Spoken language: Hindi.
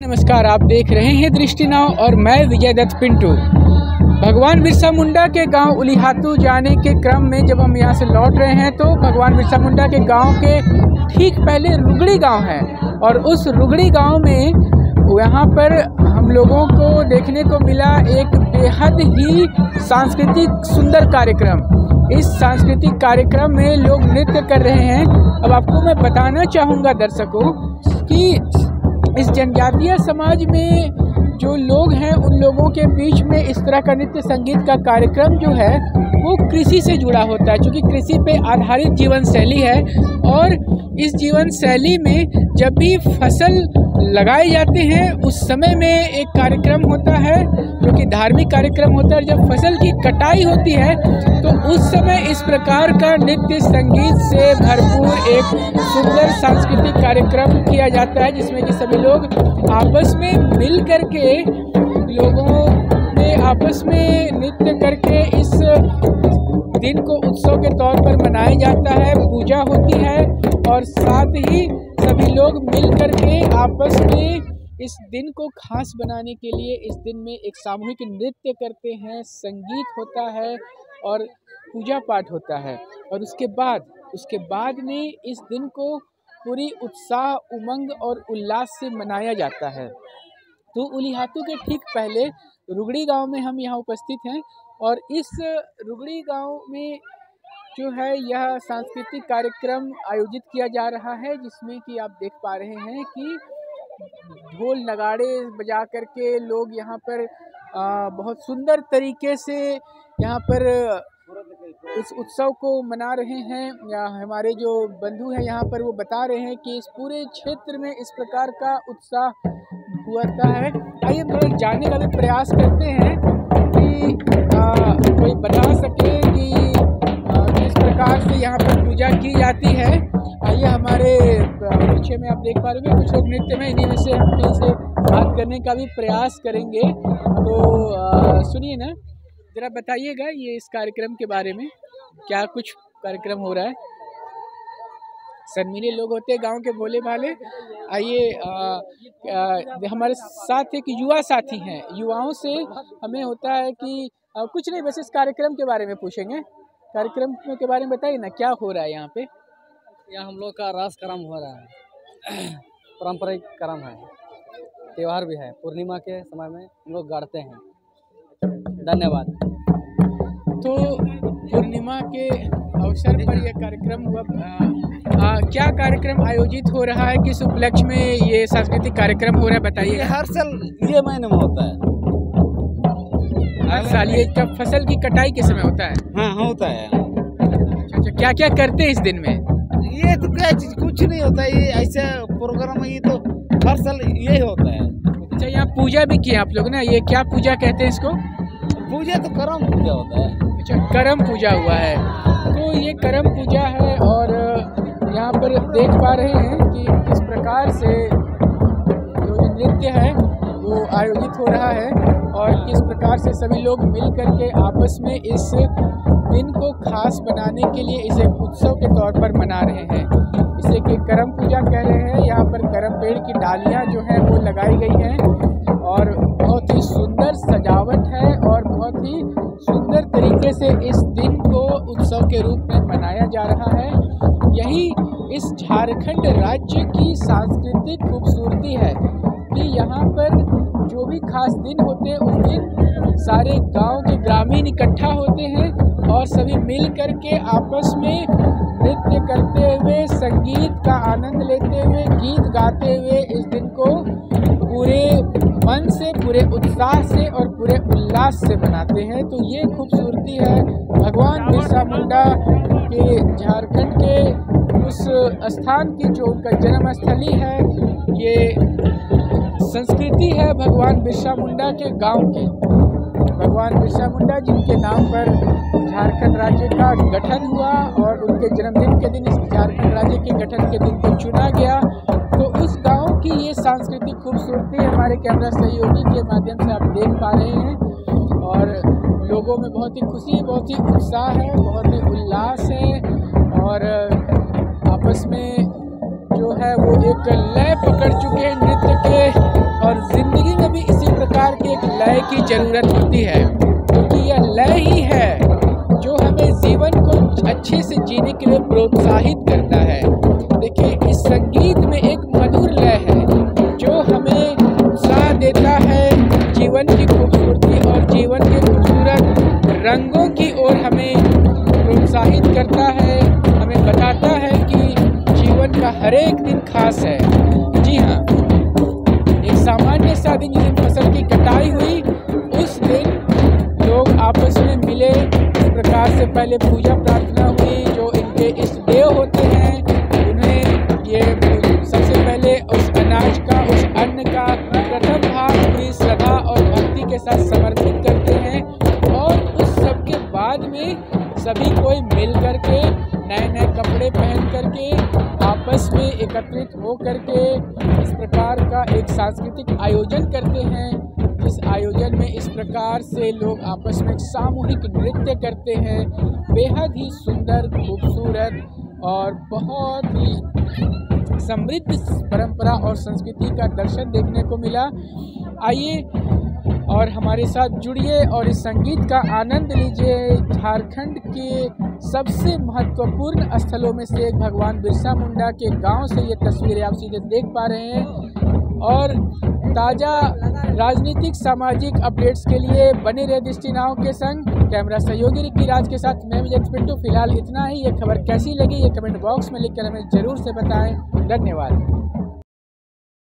नमस्कार, आप देख रहे हैं दृष्टि नाव और मैं विजय दत्त पिंटू। भगवान बिरसा मुंडा के गांव उलीहातू जाने के क्रम में जब हम यहां से लौट रहे हैं तो भगवान बिरसा मुंडा के गांव के ठीक पहले रुगड़ी गांव है और उस रुगड़ी गांव में यहाँ पर हम लोगों को देखने को मिला एक बेहद ही सांस्कृतिक सुंदर कार्यक्रम। इस सांस्कृतिक कार्यक्रम में लोग नृत्य कर रहे हैं। अब आपको मैं बताना चाहूँगा दर्शकों कि इस जनजातीय समाज में जो लोग हैं उन लोगों के बीच में इस तरह का नृत्य संगीत का कार्यक्रम जो है वो कृषि से जुड़ा होता है, क्योंकि कृषि पे आधारित जीवन शैली है। और इस जीवन शैली में जब भी फसल लगाए जाते हैं उस समय में एक कार्यक्रम होता है जो कि धार्मिक कार्यक्रम होता है। जब फसल की कटाई होती है तो उस समय इस प्रकार का नृत्य संगीत से भरपूर एक सुंदर सांस्कृतिक कार्यक्रम किया जाता है, जिसमें कि सभी लोग आपस में मिल करके आपस में नृत्य करके इस दिन को उत्सव के तौर पर मनाया जाता है। पूजा होती है और साथ ही सभी लोग मिल करके आपस में इस दिन को खास बनाने के लिए इस दिन में एक सामूहिक नृत्य करते हैं, संगीत होता है और पूजा पाठ होता है। और उसके बाद में इस दिन को पूरी उत्साह, उमंग और उल्लास से मनाया जाता है। तो उलीहातू के ठीक पहले रुगड़ी गांव में हम यहाँ उपस्थित हैं और इस रुगड़ी गांव में जो है यह सांस्कृतिक कार्यक्रम आयोजित किया जा रहा है, जिसमें कि आप देख पा रहे हैं कि ढोल नगाड़े बजा करके लोग यहाँ पर बहुत सुंदर तरीके से यहाँ पर इस उत्सव को मना रहे हैं। या हमारे जो बंधु हैं यहाँ पर वो बता रहे हैं कि इस पूरे क्षेत्र में इस प्रकार का उत्साह हुआ है। आइए थोड़ा जानने का भी प्रयास करते हैं कि कोई बता सके कि किस प्रकार से यहाँ पर पूजा की जाती है। आइए हमारे पीछे में आप देख पा रहे हैं कुछ लोग नृत्य में, इन्हीं में से हम इनसे बात करने का भी प्रयास करेंगे। तो सुनिए ना, जरा बताइएगा ये इस कार्यक्रम के बारे में, क्या कुछ कार्यक्रम हो रहा है। शर्मीले लोग होते हैं गांव के भोले भाले। आइए हमारे साथ एक युवा साथी हैं, युवाओं से हमें होता है कि कुछ नहीं, बस इस कार्यक्रम के बारे में पूछेंगे। कार्यक्रम के बारे में बताइए ना, क्या हो रहा है यहाँ पे। यहाँ हम लोग का रास क्रम हो रहा है, पारंपरिक क्रम है, त्यौहार भी है। पूर्णिमा के समय में हम लोग गाड़ते हैं। धन्यवाद। तो पूर्णिमा के अवसर पर यह कार्यक्रम हुआ। क्या कार्यक्रम आयोजित हो रहा है, किस उपलक्ष्य में ये सांस्कृतिक कार्यक्रम हो रहा है, बताइए। हर साल ये महीने में होता है। हर साल ये जब फसल की कटाई के समय होता है। हाँ होता है। अच्छा, क्या क्या करते हैं इस दिन में। ये तो क्या चीज कुछ नहीं होता है, ये ऐसा प्रोग्राम है, ये तो हर साल यही होता है। अच्छा, यहाँ पूजा भी की आप लोग ना, ये क्या पूजा कहते हैं इसको। पूजा तो करम पूजा होता है। अच्छा, करम पूजा हुआ है। तो ये करम पूजा है और यहाँ पर देख पा रहे हैं कि किस प्रकार से जो नृत्य है वो आयोजित हो रहा है और किस प्रकार से सभी लोग मिल करके आपस में इस दिन को खास बनाने के लिए इसे उत्सव के तौर पर मना रहे हैं। इसे कि करम पूजा कह रहे हैं। यहाँ पर करम पेड़ की डालियाँ जो हैं वो लगाई गई हैं और बहुत ही सुंदर सजावट है और बहुत ही सुंदर तरीके से इस दिन को उत्सव के रूप में मनाया जा रहा है। यही इस झारखंड राज्य की सांस्कृतिक खूबसूरती है कि यहाँ पर जो भी खास दिन होते हैं उस दिन सारे गांव के ग्रामीण इकट्ठा होते हैं और सभी मिल कर के आपस में नृत्य करते हुए, संगीत का आनंद लेते हुए, गीत गाते हुए इस दिन को पूरे मन से, पूरे उत्साह से और पूरे उल्लास से मनाते हैं। तो ये खूबसूरती है भगवान बिरसा मुंडा के झारखंड के उस स्थान की जो उनका जन्म स्थली है। ये संस्कृति है भगवान बिरसा मुंडा के गांव की। भगवान बिरसा मुंडा जिनके नाम पर झारखंड राज्य का गठन हुआ और उनके जन्मदिन के दिन इस झारखंड राज्य के गठन के दिन को चुना गया। तो उस गांव की ये सांस्कृतिक खूबसूरती हमारे कैमरा सहयोगी के माध्यम से आप देख पा रहे हैं और लोगों में बहुत ही खुशी, बहुत ही उत्साह है, बहुत ही उल्लास है और आपस में जो है वो एक लय पकड़ चुके हैं नृत्य के और की ज़रूरत होती है, क्योंकि यह लय ही है जो हमें जीवन को अच्छे से जीने के लिए प्रोत्साहित करता है। देखिए, इस संगीत में एक मधुर लय है जो हमें उत्साह देता है, जीवन की खूबसूरती और जीवन के खूबसूरत रंगों की ओर हमें प्रोत्साहित करता है, हमें बताता है कि जीवन का हर एक दिन खास है। जी हाँ, एक सामान्य सा दिन जिस दिन फसल की कटाई हुई, उस दिन लोग आपस में मिले, इस प्रकार से पहले पूजा प्रार्थना हुई। जो इनके इष्ट देव होते हैं उन्हें ये सबसे पहले उस अनाज का, उस अन्न का प्रथम भाग पूरी श्रद्धा और भक्ति के साथ समर्पित करते हैं, और उस सब के बाद में सभी कोई मिल करके नए नए कपड़े पहन करके आपस में एकत्रित हो करके इस प्रकार का एक सांस्कृतिक आयोजन करते हैं। इस आयोजन में इस प्रकार से लोग आपस में सामूहिक नृत्य करते हैं। बेहद ही सुंदर, खूबसूरत और बहुत ही समृद्ध परंपरा और संस्कृति का दर्शन देखने को मिला। आइए और हमारे साथ जुड़िए और इस संगीत का आनंद लीजिए। झारखंड के सबसे महत्वपूर्ण स्थलों में से एक भगवान बिरसा मुंडा के गांव से ये तस्वीरें आप सीधे देख पा रहे हैं। और ताज़ा राजनीतिक सामाजिक अपडेट्स के लिए बने रहे दृष्टि नाव के संग। कैमरा सहयोगी रिक्की राज के साथ मैं विजय पिंटू। फिलहाल इतना ही। ये खबर कैसी लगी ये कमेंट बॉक्स में लिखकर हमें ज़रूर से बताएं। धन्यवाद।